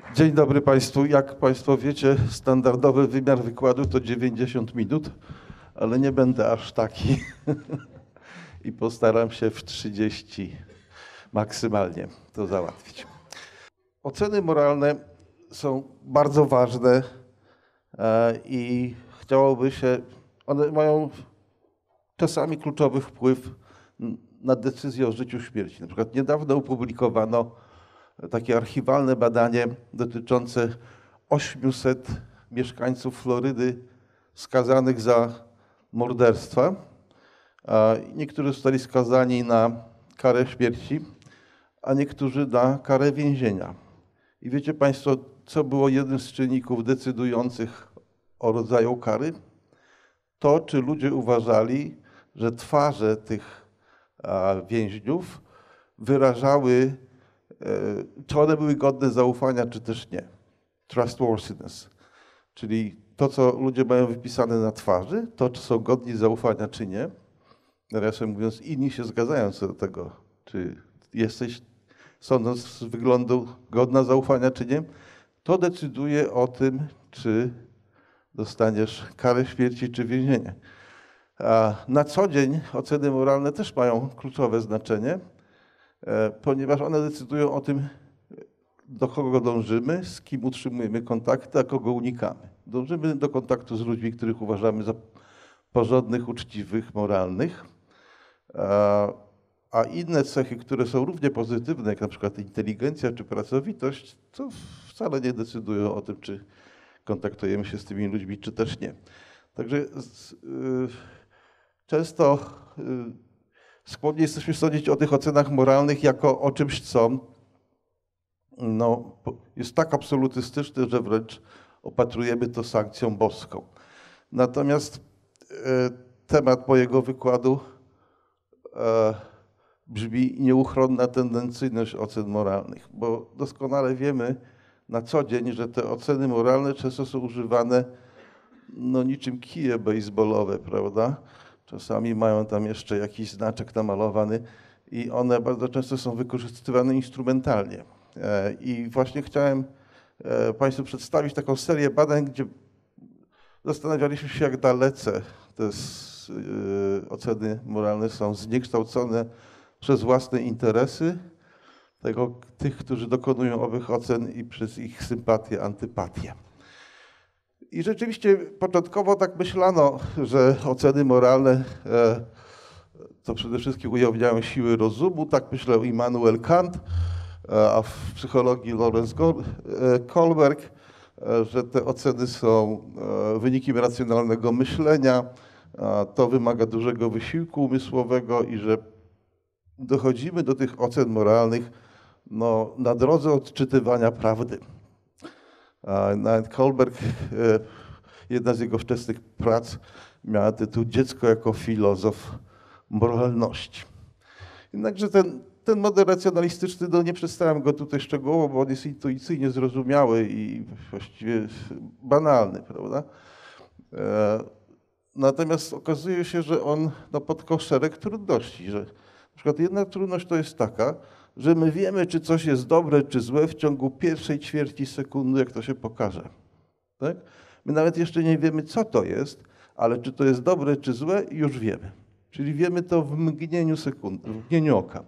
Dzień dobry Państwu. Jak Państwo wiecie, standardowy wymiar wykładu to 90 minut, ale nie będę aż taki i postaram się w 30 maksymalnie to załatwić. Oceny moralne są bardzo ważne i chciałoby się, one mają czasami kluczowy wpływ na decyzję o życiu, śmierci. Na przykład niedawno opublikowano takie archiwalne badanie dotyczące 800 mieszkańców Florydy skazanych za morderstwa. Niektórzy zostali skazani na karę śmierci, a niektórzy na karę więzienia. I wiecie Państwo, co było jednym z czynników decydujących o rodzaju kary? To, czy ludzie uważali, że twarze tych więźniów wyrażały, czy one były godne zaufania, czy też nie. Trustworthiness. Czyli to, co ludzie mają wypisane na twarzy, to, czy są godni zaufania, czy nie. Nawiasem mówiąc, inni się zgadzają co do tego, czy jesteś, sądząc z wyglądu, godna zaufania, czy nie. To decyduje o tym, czy dostaniesz karę śmierci, czy więzienie. Na co dzień oceny moralne też mają kluczowe znaczenie, ponieważ one decydują o tym, do kogo dążymy, z kim utrzymujemy kontakty, a kogo unikamy. Dążymy do kontaktu z ludźmi, których uważamy za porządnych, uczciwych, moralnych, a inne cechy, które są równie pozytywne, jak na przykład inteligencja czy pracowitość, to wcale nie decydują o tym, czy kontaktujemy się z tymi ludźmi, czy też nie. Także często skłonni jesteśmy sądzić o tych ocenach moralnych jako o czymś, co jest tak absolutystyczne, że wręcz opatrujemy to sankcją boską. Natomiast temat mojego wykładu brzmi nieuchronna tendencyjność ocen moralnych, bo doskonale wiemy na co dzień, że te oceny moralne często są używane niczym kije baseballowe, prawda? Czasami mają tam jeszcze jakiś znaczek namalowany i one bardzo często są wykorzystywane instrumentalnie. I właśnie chciałem Państwu przedstawić taką serię badań, gdzie zastanawialiśmy się, jak dalece te oceny moralne są zniekształcone przez własne interesy tych, którzy dokonują owych ocen i przez ich sympatię, antypatię. I rzeczywiście początkowo tak myślano, że oceny moralne to przede wszystkim ujawniają siły rozumu, tak myślał Immanuel Kant, a w psychologii Lawrence Kohlberg, że te oceny są wynikiem racjonalnego myślenia, to wymaga dużego wysiłku umysłowego i że dochodzimy do tych ocen moralnych na drodze odczytywania prawdy. Nawet Kohlberg, jedna z jego wczesnych prac miała tytuł Dziecko jako filozof moralności. Jednakże ten model racjonalistyczny, nie przedstawiam go tutaj szczegółowo, bo on jest intuicyjnie zrozumiały i właściwie banalny, prawda? Natomiast okazuje się, że on napotkał szereg trudności, że na przykład jedna trudność to jest taka, że my wiemy, czy coś jest dobre, czy złe w ciągu pierwszej ćwierci sekundy, jak to się pokaże. Tak? My nawet jeszcze nie wiemy, co to jest, ale czy to jest dobre, czy złe, już wiemy. Czyli wiemy to w mgnieniu sekundy, w mgnieniu oka.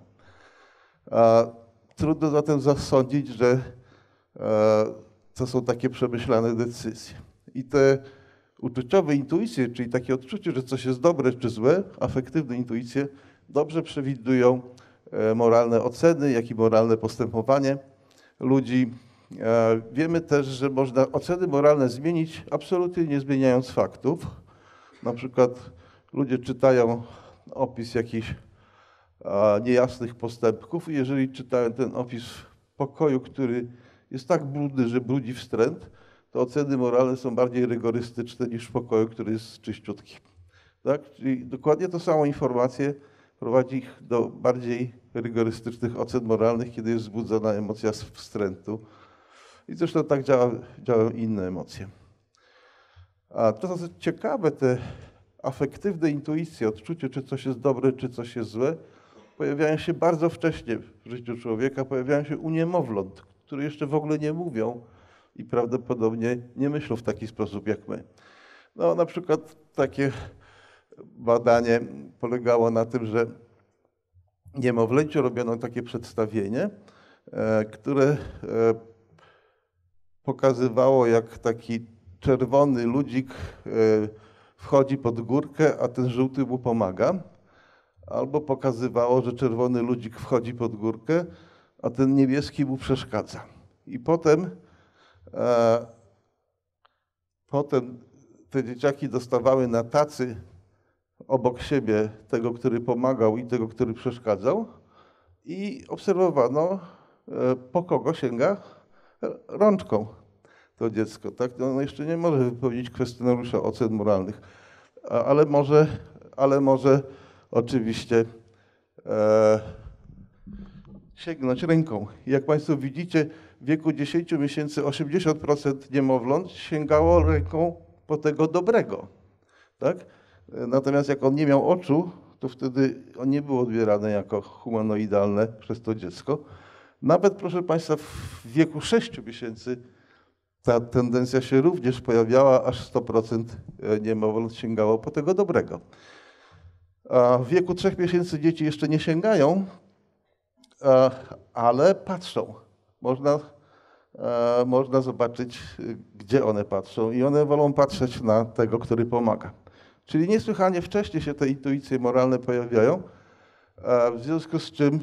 Trudno zatem zasądzić, że to są takie przemyślane decyzje. I te uczuciowe intuicje, czyli takie odczucie, że coś jest dobre czy złe, afektywne intuicje, dobrze przewidują moralne oceny, jak i moralne postępowanie ludzi. Wiemy też, że można oceny moralne zmienić, absolutnie nie zmieniając faktów. Na przykład ludzie czytają opis jakichś niejasnych postępków i jeżeli czytają ten opis pokoju, który jest tak brudny, że brudzi wstręt, to oceny moralne są bardziej rygorystyczne niż w pokoju, który jest czyściutki. Tak? Czyli dokładnie tą samą informację prowadzi ich do bardziej rygorystycznych ocen moralnych, kiedy jest wzbudzona emocja wstrętu. I zresztą tak działają inne emocje. A to, co ciekawe, te afektywne intuicje, odczucie, czy coś jest dobre, czy coś jest złe, pojawiają się bardzo wcześnie w życiu człowieka, pojawiają się u niemowląt, które jeszcze w ogóle nie mówią i prawdopodobnie nie myślą w taki sposób jak my. No, na przykład takie badanie polegało na tym, że niemowlęciu robiono takie przedstawienie, które pokazywało, jak taki czerwony ludzik wchodzi pod górkę, a ten żółty mu pomaga. Albo pokazywało, że czerwony ludzik wchodzi pod górkę, a ten niebieski mu przeszkadza. I potem te dzieciaki dostawały na tacy obok siebie tego, który pomagał i tego, który przeszkadzał i obserwowano, po kogo sięga rączką to dziecko. Tak? Ono jeszcze nie może wypełnić kwestionariusza ocen moralnych, ale może oczywiście sięgnąć ręką. Jak Państwo widzicie, w wieku 10 miesięcy 80% niemowląt sięgało ręką po tego dobrego. Tak? Natomiast jak on nie miał oczu, to wtedy on nie był odbierany jako humanoidalne przez to dziecko. Nawet, proszę Państwa, w wieku 6 miesięcy ta tendencja się również pojawiała, aż 100% niemowląt sięgało po tego dobrego. A w wieku 3 miesięcy dzieci jeszcze nie sięgają, ale patrzą. Można zobaczyć, gdzie one patrzą i one wolą patrzeć na tego, który pomaga. Czyli niesłychanie wcześnie się te intuicje moralne pojawiają, w związku z czym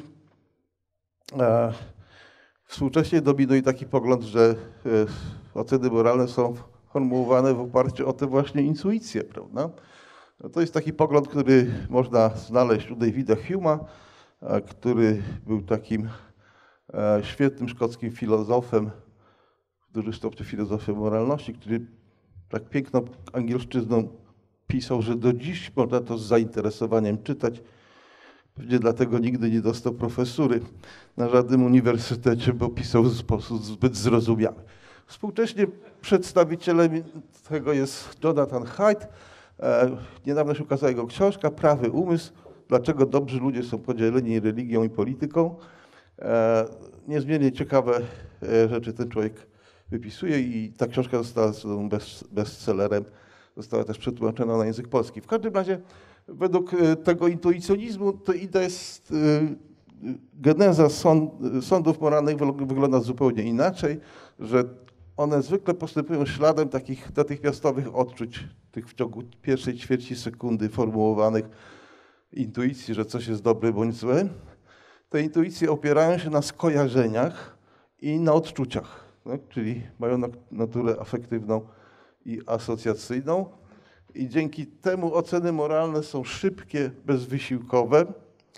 współcześnie dominuje taki pogląd, że oceny moralne są formułowane w oparciu o te właśnie intuicje, prawda? To jest taki pogląd, który można znaleźć u Davida Hume'a, który był takim świetnym szkockim filozofem, w dużym stopniu filozofem moralności, który tak piękną angielszczyzną pisał, że do dziś można to z zainteresowaniem czytać. Pewnie dlatego nigdy nie dostał profesury na żadnym uniwersytecie, bo pisał w sposób zbyt zrozumiały. Współcześnie przedstawicielem tego jest Jonathan Haidt. Niedawno się ukazała jego książka Prawy umysł. Dlaczego dobrzy ludzie są podzieleni religią i polityką. Niezmiernie ciekawe rzeczy ten człowiek wypisuje i ta książka została bestsellerem. Została też przetłumaczona na język polski. W każdym razie według tego intuicjonizmu to idea jest, geneza sądów moralnych wygląda zupełnie inaczej, że one zwykle postępują śladem takich natychmiastowych odczuć, tych w ciągu pierwszej ćwierci sekundy formułowanych intuicji, że coś jest dobre bądź złe. Te intuicje opierają się na skojarzeniach i na odczuciach, tak? Czyli mają naturę afektywną i asocjacyjną. I dzięki temu oceny moralne są szybkie, bezwysiłkowe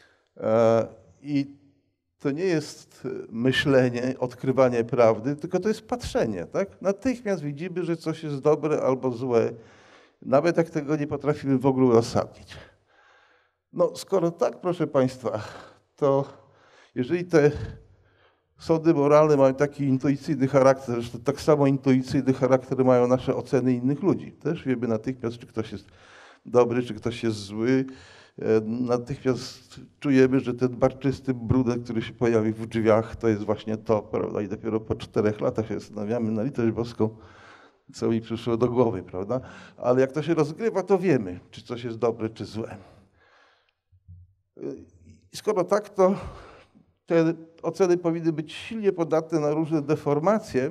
i to nie jest myślenie, odkrywanie prawdy, tylko to jest patrzenie. Tak? Natychmiast widzimy, że coś jest dobre albo złe, nawet jak tego nie potrafimy w ogóle uzasadnić. No skoro tak, proszę Państwa, to jeżeli te sądy moralne mają taki intuicyjny charakter, zresztą tak samo intuicyjny charakter mają nasze oceny innych ludzi. Też wiemy natychmiast, czy ktoś jest dobry, czy ktoś jest zły. Natychmiast czujemy, że ten barczysty brudet, który się pojawi w drzwiach, to jest właśnie to, prawda? I dopiero po 4 latach się zastanawiamy na litość boską, co mi przyszło do głowy, prawda? Ale jak to się rozgrywa, to wiemy, czy coś jest dobre, czy złe. I skoro tak, to te oceny powinny być silnie podatne na różne deformacje.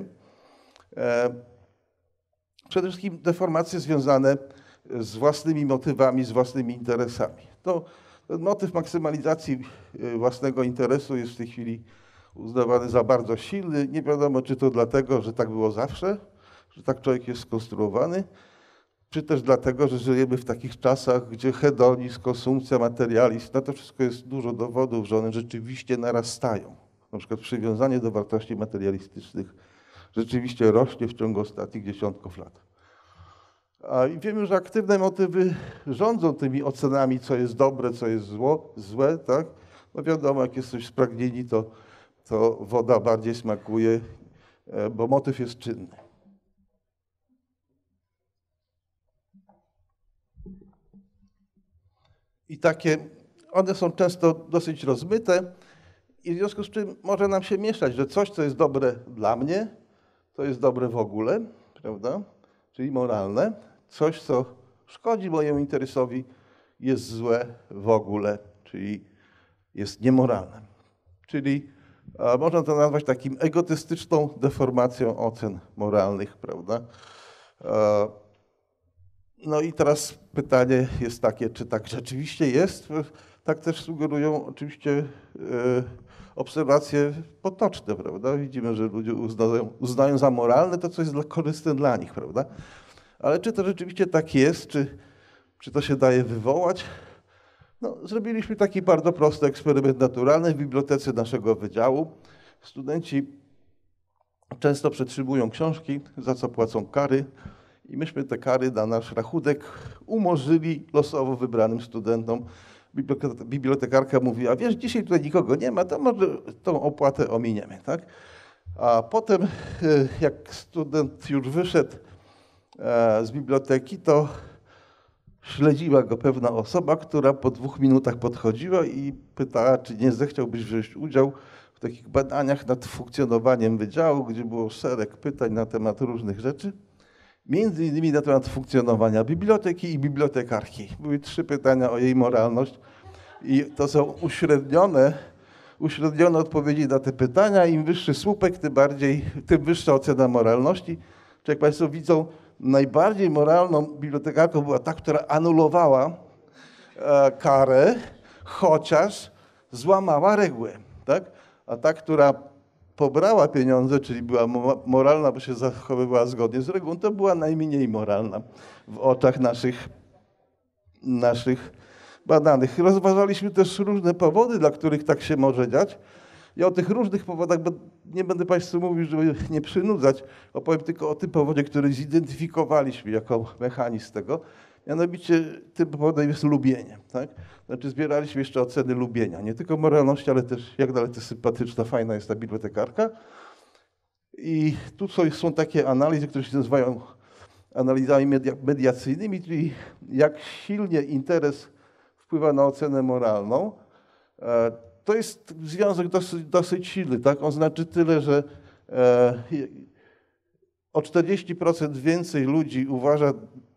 Przede wszystkim deformacje związane z własnymi motywami, z własnymi interesami. To ten motyw maksymalizacji własnego interesu jest w tej chwili uznawany za bardzo silny. Nie wiadomo, czy to dlatego, że tak było zawsze, że tak człowiek jest skonstruowany, czy też dlatego, że żyjemy w takich czasach, gdzie hedonizm, konsumpcja, materializm, na to wszystko jest dużo dowodów, że one rzeczywiście narastają. Na przykład przywiązanie do wartości materialistycznych rzeczywiście rośnie w ciągu ostatnich dziesiątków lat. I wiemy, że aktywne motywy rządzą tymi ocenami, co jest dobre, co jest złe, tak? No wiadomo, jak jesteś spragnieni, to woda bardziej smakuje, bo motyw jest czynny. I one są często dosyć rozmyte I w związku z czym może nam się mieszać, że coś, co jest dobre dla mnie, to jest dobre w ogóle, prawda? Czyli moralne. Coś, co szkodzi mojemu interesowi, jest złe w ogóle, czyli jest niemoralne. Czyli można to nazwać takim egotystyczną deformacją ocen moralnych, prawda? No i teraz pytanie jest takie, czy tak rzeczywiście jest? Tak też sugerują oczywiście obserwacje potoczne, prawda? Widzimy, że ludzie uznają za moralne to, co jest korzystne dla nich, prawda? Ale czy to rzeczywiście tak jest? Czy to się daje wywołać? No, zrobiliśmy taki bardzo prosty eksperyment naturalny w bibliotece naszego wydziału. Studenci często przetrzymują książki, za co płacą kary. I myśmy te kary na nasz rachunek umorzyli losowo wybranym studentom. Bibliotekarka mówiła, wiesz, dzisiaj tutaj nikogo nie ma, to może tą opłatę ominiemy, tak? A potem, jak student już wyszedł z biblioteki, to śledziła go pewna osoba, która po 2 minutach podchodziła i pytała, czy nie zechciałbyś wziąć udział w takich badaniach nad funkcjonowaniem wydziału, gdzie było szereg pytań na temat różnych rzeczy. Między innymi na temat funkcjonowania biblioteki i bibliotekarki. Były 3 pytania o jej moralność i to są uśrednione odpowiedzi na te pytania. Im wyższy słupek, tym wyższa ocena moralności. Czy jak Państwo widzą, najbardziej moralną bibliotekarką była ta, która anulowała karę, chociaż złamała regułę. Tak? A ta, która pobrała pieniądze, czyli była moralna, bo się zachowywała zgodnie z regułą, to była najmniej moralna w oczach naszych badanych. Rozważaliśmy też różne powody, dla których tak się może dziać. Ja o tych różnych powodach nie będę Państwu mówił, żeby nie przynudzać. Opowiem tylko o tym powodzie, który zidentyfikowaliśmy jako mechanizm tego. Mianowicie tym powodem jest lubienie. Tak? Znaczy zbieraliśmy jeszcze oceny lubienia. Nie tylko moralności, ale też jak dalece sympatyczna, fajna jest ta bibliotekarka. I tu są takie analizy, które się nazywają analizami mediacyjnymi, czyli jak silnie interes wpływa na ocenę moralną. To jest związek dosyć silny. Tak? On znaczy tyle, że o 40% więcej ludzi uważa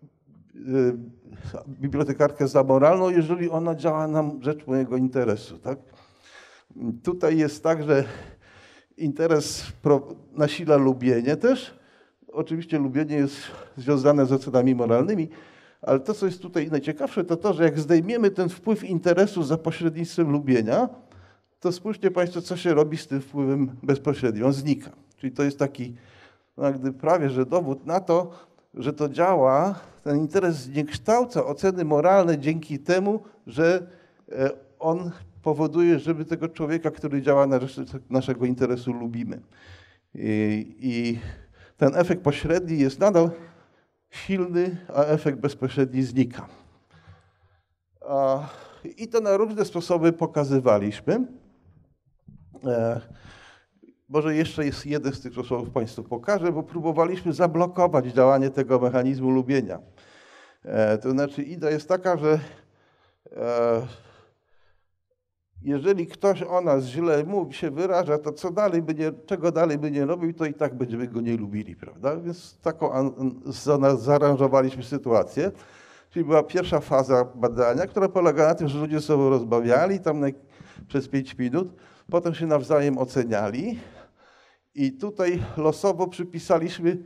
bibliotekarkę za moralną, jeżeli ona działa na rzecz mojego interesu. Tak? Tutaj jest tak, że interes nasila lubienie też. Oczywiście lubienie jest związane z ocenami moralnymi, ale to, co jest tutaj najciekawsze, to to, że jak zdejmiemy ten wpływ interesu za pośrednictwem lubienia, to spójrzcie Państwo, co się robi z tym wpływem bezpośrednim. On znika. Czyli to jest taki prawie że dowód na to, że to działa, ten interes zniekształca oceny moralne dzięki temu, że on powoduje, że my tego człowieka, który działa na rzecz naszego interesu, lubimy. I ten efekt pośredni jest nadal silny, a efekt bezpośredni znika. I to na różne sposoby pokazywaliśmy. Może jeszcze jest jeden z tych sposobów Państwu pokażę, bo próbowaliśmy zablokować działanie tego mechanizmu lubienia. To znaczy idea jest taka, że jeżeli ktoś o nas źle mówi, się wyraża, to czego dalej by nie robił, to i tak będziemy go nie lubili, prawda? Więc taką zaaranżowaliśmy sytuację. Czyli była pierwsza faza badania, która polega na tym, że ludzie ze sobą rozmawiali tam przez 5 minut, potem się nawzajem oceniali i tutaj losowo przypisaliśmy,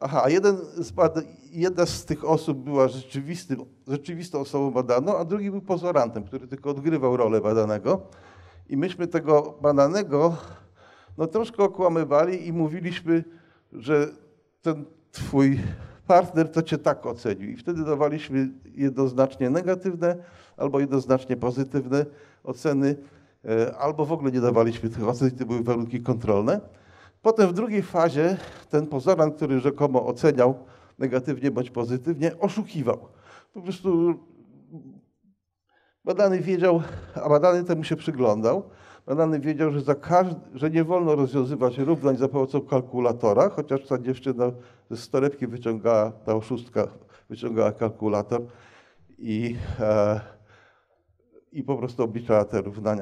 jedna z tych osób była rzeczywistą osobą badaną, a drugi był pozorantem, który tylko odgrywał rolę badanego. I myśmy tego badanego troszkę okłamywali i mówiliśmy, że ten twój partner to cię tak ocenił. I wtedy dawaliśmy jednoznacznie negatywne albo jednoznacznie pozytywne oceny, albo w ogóle nie dawaliśmy tych ocen, to były warunki kontrolne. Potem w drugiej fazie ten pozorant, który rzekomo oceniał negatywnie bądź pozytywnie, oszukiwał. Po prostu badany wiedział, a badany temu się przyglądał. Badany wiedział, że nie wolno rozwiązywać równań za pomocą kalkulatora, chociaż ta dziewczyna ze torebki ta oszustka wyciągała kalkulator i po prostu obliczała te równania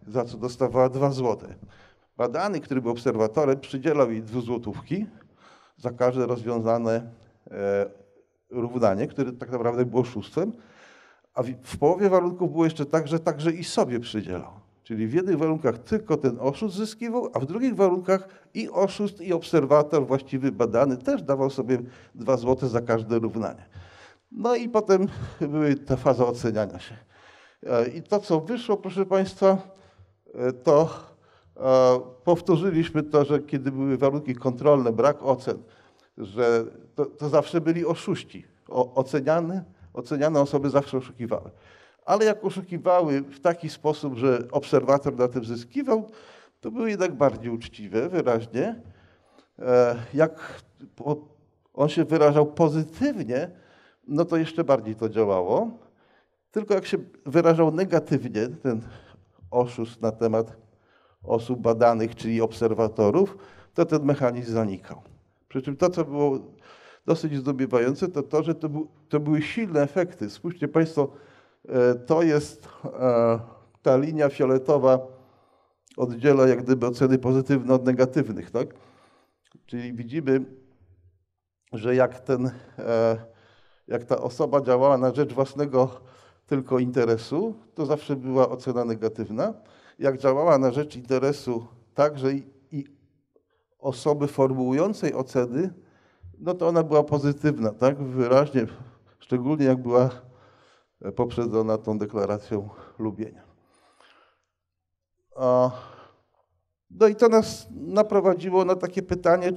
za co dostawała 2 złote. Badany, który był obserwatorem, przydzielał jej 2 złotówki za każde rozwiązane równanie, które tak naprawdę było oszustwem, a w połowie warunków było jeszcze tak, że także i sobie przydzielał. Czyli w jednych warunkach tylko ten oszust zyskiwał, a w drugich warunkach i oszust, i obserwator, właściwy badany, też dawał sobie 2 złote za każde równanie. No i potem była ta faza oceniania się. I to, co wyszło, proszę Państwa, to powtórzyliśmy to, że kiedy były warunki kontrolne, brak ocen, że to zawsze byli oszuści. Oceniane osoby zawsze oszukiwały. Ale jak oszukiwały w taki sposób, że obserwator na tym zyskiwał, to były jednak bardziej uczciwe, wyraźnie. Jak on się wyrażał pozytywnie, no to jeszcze bardziej to działało. Tylko jak się wyrażał negatywnie, ten oszust na temat osób badanych, czyli obserwatorów, to ten mechanizm zanikał. Przy czym to, co było dosyć zdumiewające, to to, że to były silne efekty. Spójrzcie Państwo, to jest ta linia fioletowa oddziela jak gdyby oceny pozytywne od negatywnych, tak? Czyli widzimy, że jak ta osoba działała na rzecz własnego tylko interesu, to zawsze była ocena negatywna. Jak działała na rzecz interesu także i osoby formułującej oceny, no to ona była pozytywna, tak? Wyraźnie, szczególnie jak była poprzedzona tą deklaracją lubienia. No i to nas naprowadziło na takie pytanie,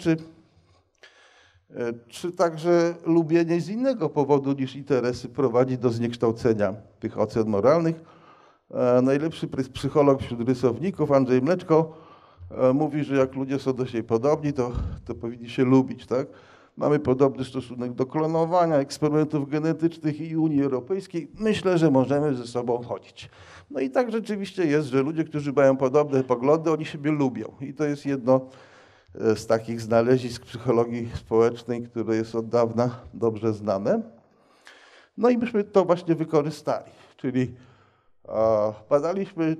czy także lubienie z innego powodu niż interesy prowadzi do zniekształcenia tych ocen moralnych. Najlepszy psycholog wśród rysowników, Andrzej Mleczko, mówi, że jak ludzie są do siebie podobni, to powinni się lubić, tak? Mamy podobny stosunek do klonowania, eksperymentów genetycznych i Unii Europejskiej. Myślę, że możemy ze sobą chodzić. No i tak rzeczywiście jest, że ludzie, którzy mają podobne poglądy, oni siebie lubią. I to jest jedno z takich znalezisk psychologii społecznej, które jest od dawna dobrze znane. No i myśmy to właśnie wykorzystali. Czyli badaliśmy,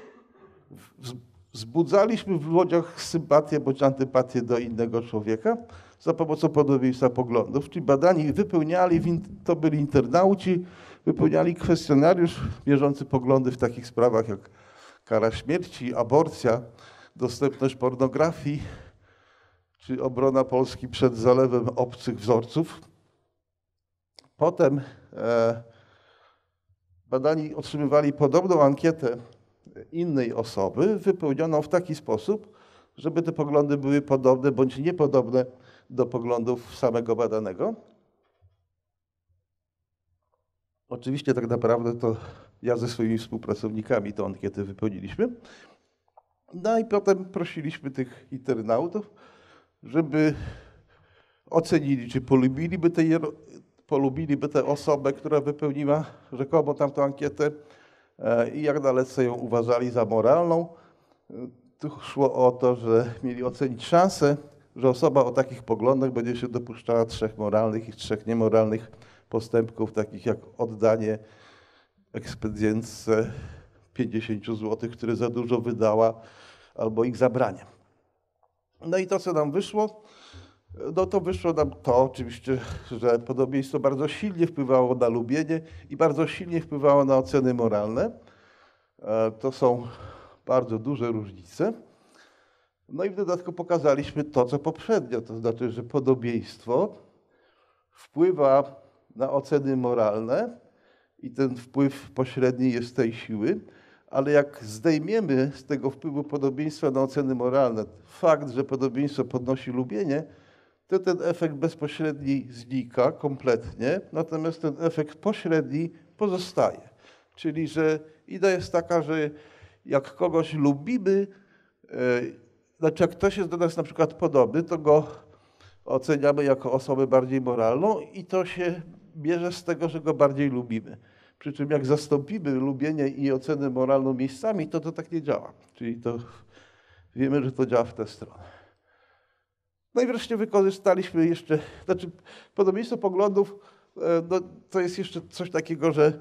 wzbudzaliśmy w ludziach sympatię bądź antypatię do innego człowieka za pomocą podobieństwa poglądów. Czyli badani wypełniali, to byli internauci, wypełniali kwestionariusz mierzący poglądy w takich sprawach jak kara śmierci, aborcja, dostępność pornografii, czy obrona Polski przed zalewem obcych wzorców. Potem badani otrzymywali podobną ankietę innej osoby, wypełnioną w taki sposób, żeby te poglądy były podobne bądź niepodobne do poglądów samego badanego. Oczywiście tak naprawdę to ja ze swoimi współpracownikami tę ankietę wypełniliśmy. No i potem prosiliśmy tych internautów, żeby ocenili, czy polubiliby tę osobę, która wypełniła rzekomo tamtą ankietę i jak dalece ją uważali za moralną. Tu szło o to, że mieli ocenić szansę, że osoba o takich poglądach będzie się dopuszczała 3 moralnych i 3 niemoralnych postępków, takich jak oddanie ekspedientce 50 zł, które za dużo wydała, albo ich zabranie. No i to, co nam wyszło, no to wyszło nam to oczywiście, że podobieństwo bardzo silnie wpływało na lubienie i bardzo silnie wpływało na oceny moralne. To są bardzo duże różnice. No i w dodatku pokazaliśmy to, co poprzednio, to znaczy, że podobieństwo wpływa na oceny moralne i ten wpływ pośredni jest tej siły, ale jak zdejmiemy z tego wpływu podobieństwa na oceny moralne fakt, że podobieństwo podnosi lubienie, to ten efekt bezpośredni znika kompletnie, natomiast ten efekt pośredni pozostaje. Czyli, że idea jest taka, że jak kogoś lubimy, znaczy jak ktoś jest do nas na przykład podobny, to go oceniamy jako osobę bardziej moralną i to się bierze z tego, że go bardziej lubimy. Przy czym jak zastąpimy lubienie i ocenę moralną miejscami, to tak nie działa. Czyli to wiemy, że to działa w tę stronę. No i wreszcie wykorzystaliśmy jeszcze, znaczy podobieństwo poglądów, no, to jest jeszcze coś takiego, że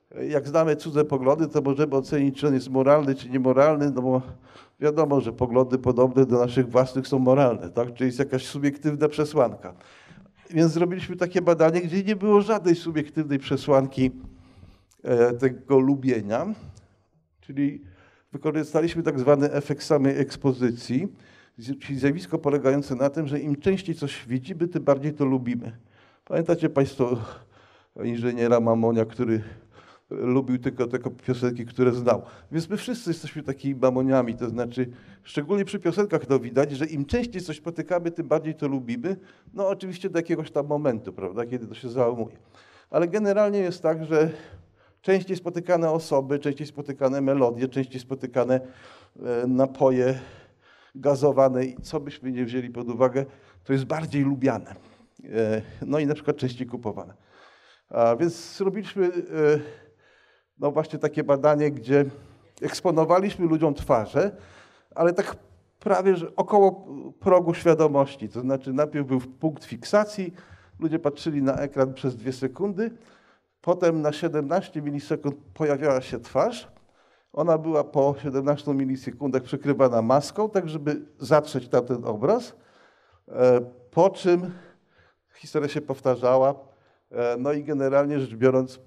jak znamy cudze poglądy, to możemy ocenić, czy on jest moralny, czy niemoralny, no bo wiadomo, że poglądy podobne do naszych własnych są moralne, tak? Czyli jest jakaś subiektywna przesłanka. Więc zrobiliśmy takie badanie, gdzie nie było żadnej subiektywnej przesłanki tego lubienia, czyli wykorzystaliśmy tak zwany efekt samej ekspozycji, czyli zjawisko polegające na tym, że im częściej coś widzimy, tym bardziej to lubimy. Pamiętacie Państwo inżyniera Mamonia, który lubił tylko te piosenki, które znał. Więc my wszyscy jesteśmy takimi mamoniami, to znaczy szczególnie przy piosenkach to widać, że im częściej coś spotykamy, tym bardziej to lubimy. No oczywiście do jakiegoś tam momentu, prawda, kiedy to się załamuje. Ale generalnie jest tak, że częściej spotykane osoby, częściej spotykane melodie, częściej spotykane napoje gazowane i co byśmy nie wzięli pod uwagę, to jest bardziej lubiane. No i na przykład częściej kupowane. A więc zrobiliśmy no właśnie takie badanie, gdzie eksponowaliśmy ludziom twarze, ale tak prawie że około progu świadomości. To znaczy najpierw był punkt fiksacji, ludzie patrzyli na ekran przez 2 sekundy, potem na 17 milisekund pojawiała się twarz. Ona była po 17 milisekundach przykrywana maską, tak żeby zatrzeć tamten obraz, po czym historia się powtarzała. No i generalnie rzecz biorąc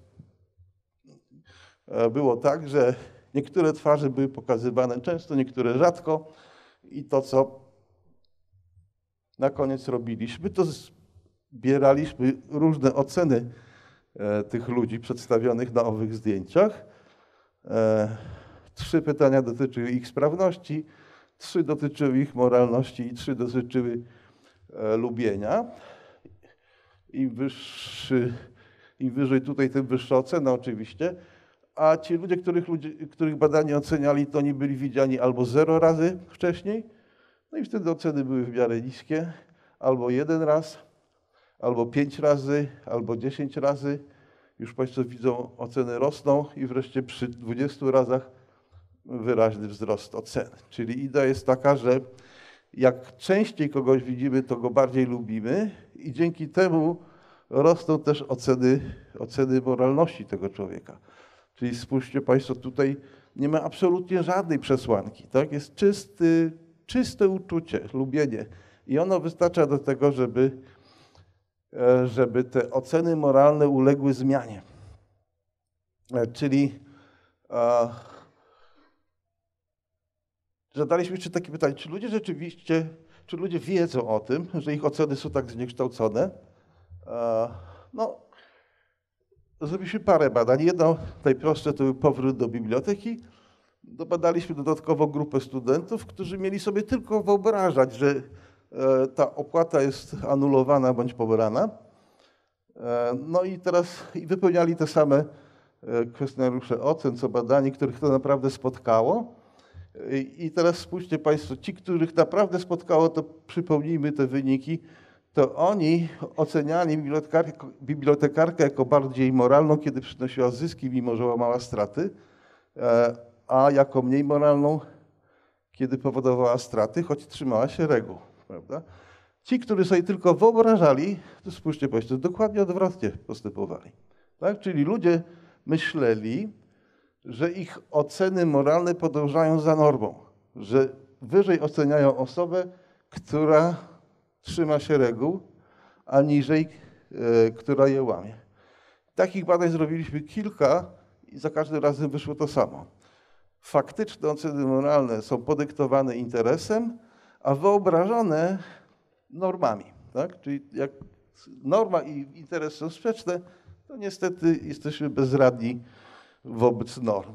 było tak, że niektóre twarze były pokazywane często, niektóre rzadko i to, co na koniec robiliśmy, to zbieraliśmy różne oceny tych ludzi przedstawionych na owych zdjęciach. 3 pytania dotyczyły ich sprawności, 3 dotyczyły ich moralności i 3 dotyczyły lubienia. Im wyżej tutaj, tym wyższa ocena oczywiście. A ci ludzie, których badanie oceniali, to oni byli widziani albo 0 razy wcześniej, no i wtedy oceny były w miarę niskie, albo 1 raz, albo 5 razy, albo 10 razy. Już Państwo widzą, oceny rosną i wreszcie przy 20 razach wyraźny wzrost oceny. Czyli idea jest taka, że jak częściej kogoś widzimy, to go bardziej lubimy i dzięki temu rosną też oceny moralności tego człowieka. Czyli spójrzcie Państwo, tutaj nie ma absolutnie żadnej przesłanki, tak? Jest czyste uczucie, lubienie i ono wystarcza do tego, żeby te oceny moralne uległy zmianie. Czyli zadaliśmy jeszcze takie pytanie, czy ludzie wiedzą o tym, że ich oceny są tak zniekształcone? No, zrobiliśmy parę badań. Jedno, najprostsze, to był powrót do biblioteki. Dobadaliśmy dodatkowo grupę studentów, którzy mieli sobie tylko wyobrażać, że ta opłata jest anulowana bądź pobrana. No i teraz wypełniali te same kwestionariusze ocen, co badani, których to naprawdę spotkało. I teraz spójrzcie Państwo, ci, których naprawdę spotkało, to przypomnijmy te wyniki, to oni oceniali bibliotekarkę jako bardziej moralną, kiedy przynosiła zyski, mimo że łamała straty, a jako mniej moralną, kiedy powodowała straty, choć trzymała się reguł. Prawda? Ci, którzy sobie tylko wyobrażali, to spójrzcie Państwo, dokładnie odwrotnie postępowali. Tak? Czyli ludzie myśleli, że ich oceny moralne podążają za normą, że wyżej oceniają osobę, która trzyma się reguł, a niżej, która je łamie. Takich badań zrobiliśmy kilka i za każdym razem wyszło to samo. Faktyczne oceny moralne są podyktowane interesem, a wyobrażone normami. Tak? Czyli jak norma i interes są sprzeczne, to niestety jesteśmy bezradni wobec norm.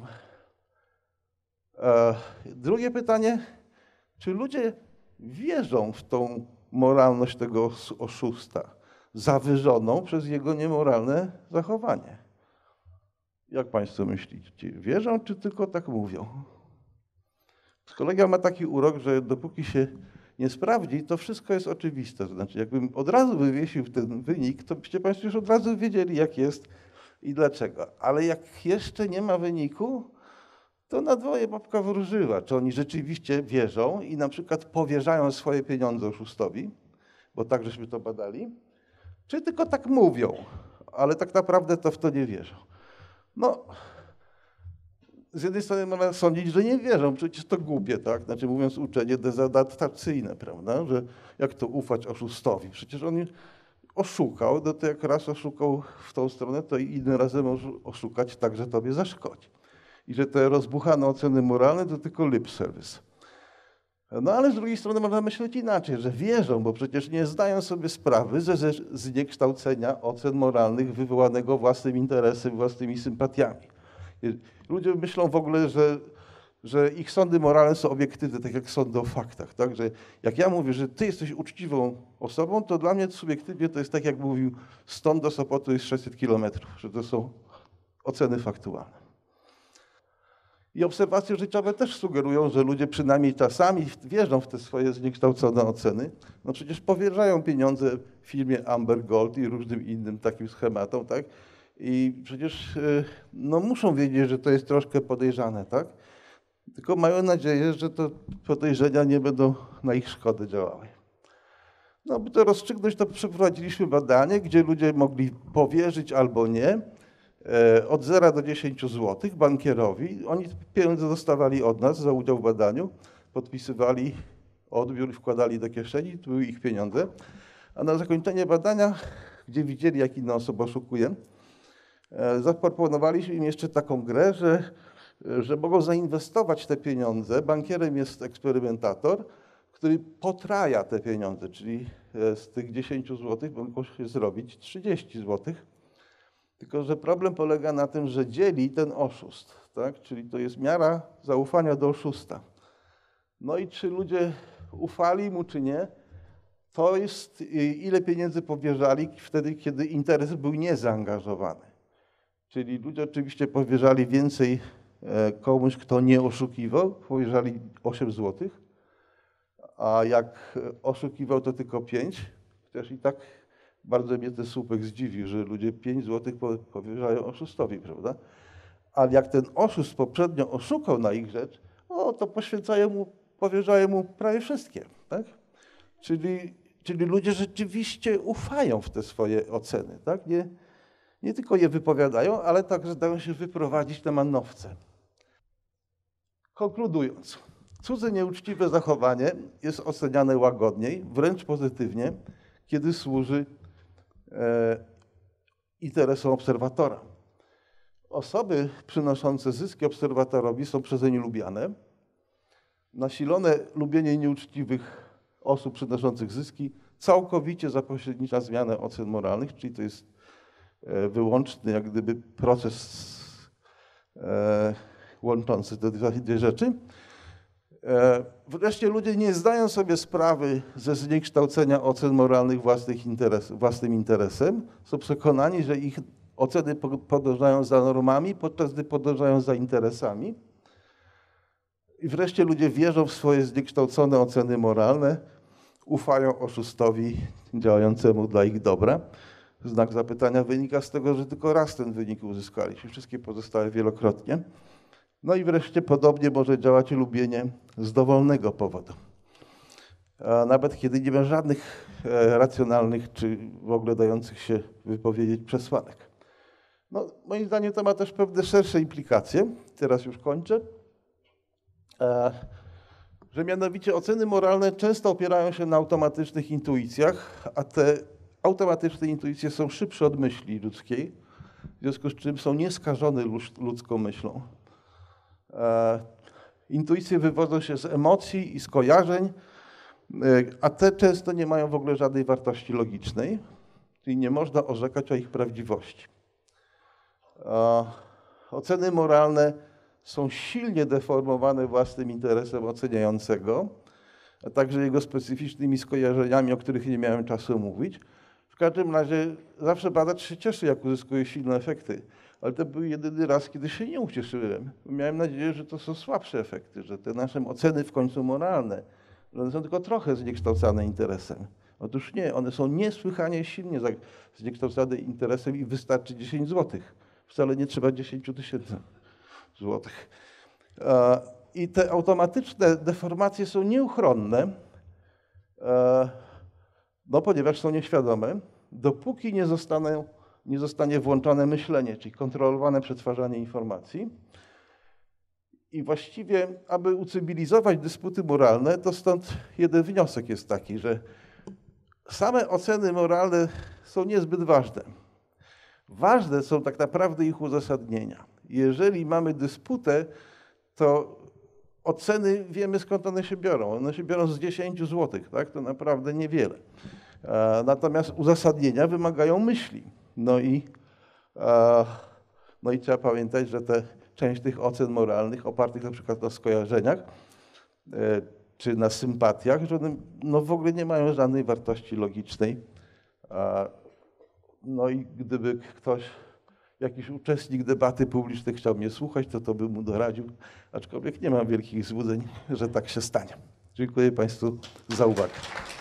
Drugie pytanie, czy ludzie wierzą w tą moralność tego oszusta, zawyżoną przez jego niemoralne zachowanie? Jak Państwo myślicie? Wierzą, czy tylko tak mówią? Psychologia ma taki urok, że dopóki się nie sprawdzi, to wszystko jest oczywiste. To znaczy, jakbym od razu wywiesił ten wynik, to byście Państwo już od razu wiedzieli, jak jest i dlaczego. Ale jak jeszcze nie ma wyniku, to na dwoje babka wróżyła. Czy oni rzeczywiście wierzą i na przykład powierzają swoje pieniądze oszustowi, bo tak żeśmy to badali, czy tylko tak mówią, ale tak naprawdę to w to nie wierzą. No, z jednej strony można sądzić, że nie wierzą, przecież to głupie, tak? Znaczy mówiąc uczenie dezadaptacyjne, prawda? Że jak to ufać oszustowi? Przecież on oszukał, no to jak raz oszukał w tą stronę, to i innym razem może oszukać tak, że tobie zaszkodzi. I że te rozbuchane oceny moralne to tylko lip service. No ale z drugiej strony można myśleć inaczej, że wierzą, bo przecież nie zdają sobie sprawy ze zniekształcenia ocen moralnych wywołanego własnym interesem, własnymi sympatiami. Ludzie myślą w ogóle, że ich sądy moralne są obiektywne, tak jak sądy o faktach. Tak? Że jak ja mówię, że ty jesteś uczciwą osobą, to dla mnie subiektywnie to jest tak, jak mówił, stąd do Sopotu jest 600 kilometrów, że to są oceny faktualne. I obserwacje życiowe też sugerują, że ludzie przynajmniej czasami wierzą w te swoje zniekształcone oceny. No przecież powierzają pieniądze firmie Amber Gold i różnym innym takim schematom, tak? I przecież no, muszą wiedzieć, że to jest troszkę podejrzane, tak? Tylko mają nadzieję, że te podejrzenia nie będą na ich szkodę działały. No, by to rozstrzygnąć, to przeprowadziliśmy badanie, gdzie ludzie mogli powierzyć albo nie od 0 do 10 zł bankierowi. Oni pieniądze dostawali od nas za udział w badaniu, podpisywali odbiór i wkładali do kieszeni, to były ich pieniądze. A na zakończenie badania, gdzie widzieli, jak inna osoba oszukuje, zaproponowaliśmy im jeszcze taką grę, że mogą zainwestować te pieniądze. Bankierem jest eksperymentator, który potraja te pieniądze, czyli z tych 10 zł mogą się zrobić 30 zł. Tylko że problem polega na tym, że dzieli ten oszust, tak? Czyli to jest miara zaufania do oszusta. No i czy ludzie ufali mu, czy nie, to jest ile pieniędzy powierzali wtedy, kiedy interes był niezaangażowany. Czyli ludzie oczywiście powierzali więcej komuś, kto nie oszukiwał, powierzali 8 zł, a jak oszukiwał, to tylko 5. Chociaż i tak bardzo mnie ten słupek zdziwił, że ludzie 5 zł powierzają oszustowi, prawda? Ale jak ten oszust poprzednio oszukał na ich rzecz, to powierzają mu prawie wszystkie, tak? Czyli ludzie rzeczywiście ufają w te swoje oceny, tak? Nie tylko je wypowiadają, ale także dają się wyprowadzić na manowce. Konkludując, cudze nieuczciwe zachowanie jest oceniane łagodniej, wręcz pozytywnie, kiedy służy interesom obserwatora. Osoby przynoszące zyski obserwatorowi są przezeń lubiane. Nasilone lubienie nieuczciwych osób przynoszących zyski całkowicie zapośrednicza zmianę ocen moralnych, czyli to jest wyłączny jak gdyby proces łączący te dwie rzeczy. Wreszcie ludzie nie zdają sobie sprawy ze zniekształcenia ocen moralnych własnym interesem. Są przekonani, że ich oceny podążają za normami, podczas gdy podążają za interesami. I wreszcie ludzie wierzą w swoje zniekształcone oceny moralne, ufają oszustowi działającemu dla ich dobra. Znak zapytania wynika z tego, że tylko raz ten wynik uzyskaliśmy, wszystkie pozostałe wielokrotnie. No i wreszcie podobnie może działać lubienie z dowolnego powodu. Nawet kiedy nie ma żadnych racjonalnych czy w ogóle dających się wypowiedzieć przesłanek. No, moim zdaniem to ma też pewne szersze implikacje. Teraz już kończę. Że mianowicie oceny moralne często opierają się na automatycznych intuicjach, a te automatyczne intuicje są szybsze od myśli ludzkiej, w związku z czym są nieskażone ludzką myślą. Intuicje wywodzą się z emocji i skojarzeń, a te często nie mają w ogóle żadnej wartości logicznej, czyli nie można orzekać o ich prawdziwości. Oceny moralne są silnie deformowane własnym interesem oceniającego, a także jego specyficznymi skojarzeniami, o których nie miałem czasu mówić. W każdym razie zawsze badacz się cieszy, jak uzyskuje silne efekty, ale to był jedyny raz, kiedy się nie ucieszyłem. Miałem nadzieję, że to są słabsze efekty, że te nasze oceny w końcu moralne, że one są tylko trochę zniekształcane interesem. Otóż nie, one są niesłychanie silnie zniekształcane interesem i wystarczy 10 zł. Wcale nie trzeba 10 000 złotych. I te automatyczne deformacje są nieuchronne, no ponieważ są nieświadome, dopóki nie zostaną nie zostanie włączone myślenie, czyli kontrolowane przetwarzanie informacji. I właściwie, aby ucywilizować dysputy moralne, to stąd jeden wniosek jest taki, że same oceny moralne są niezbyt ważne. Ważne są tak naprawdę ich uzasadnienia. Jeżeli mamy dysputę, to oceny wiemy, skąd one się biorą. One się biorą z 10 zł, tak? To naprawdę niewiele. Natomiast uzasadnienia wymagają myśli. No i trzeba pamiętać, że część tych ocen moralnych opartych na przykład na skojarzeniach czy na sympatiach, że one w ogóle nie mają żadnej wartości logicznej. No i gdyby jakiś uczestnik debaty publicznej chciał mnie słuchać, to bym mu doradził, aczkolwiek nie mam wielkich złudzeń, że tak się stanie. Dziękuję Państwu za uwagę.